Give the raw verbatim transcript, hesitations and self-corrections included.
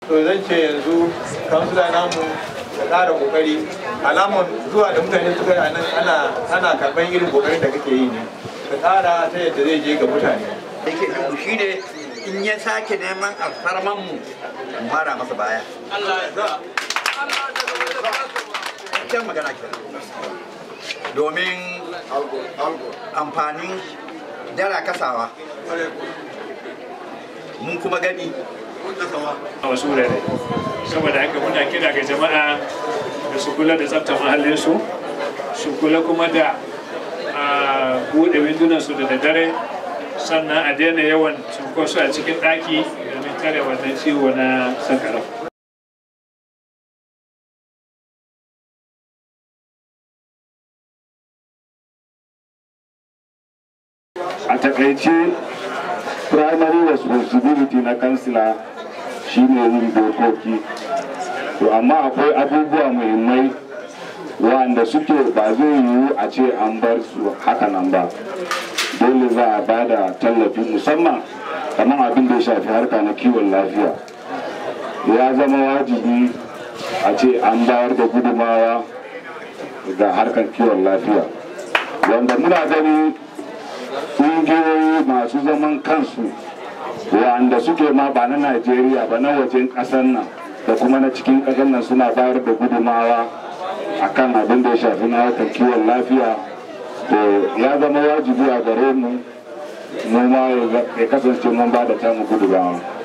to zan ce yanzu kansula namu da ƙara ƙoƙari alamun zuwa da mutane suka yi nan ana ana karɓar irin ƙoƙarin da kake yi ne ka ƙara ta yadda zai je ga mutane. Yake jin shi ne in ya sake neman alfarman mu mu fara masa baya. Allah ya sa. Kyan magana ke. Domin amfanin dara kasawa mun kuma gani a wasu wurare saboda haka muna kira ga jama'a da su kula da tsaftar mahallinsu su kula kuma da buɗe windunansu da daddare sannan a daina yawan cunkoso a cikin ɗaki domin kare wannan ciwo na sankarau. A takaice primary responsibility na kansila shine yin dokoki, to amma akwai abubuwa muhimmai wanda suke ba zai yiwu a ce an bar su haka nan ba. Dole za a ba da tallafi musamman kamar abin da ya shafi harka na kiwon lafiya. Ya zama wajibi a ce an bayar da gudumawa ga harkar kiwon lafiya, wanda muna gani ƙungiyoyi masu zaman kansu wanda suke ma ba na Najeriya ba na wajen ƙasar nan da kuma na cikin ƙasar nan suna bayar da gudumawa akan abin da ya shafi na harkar kiwon lafiya. To ya zama wajibi a gare mu mu ma ya kasance mun ba da tamu gudumawa.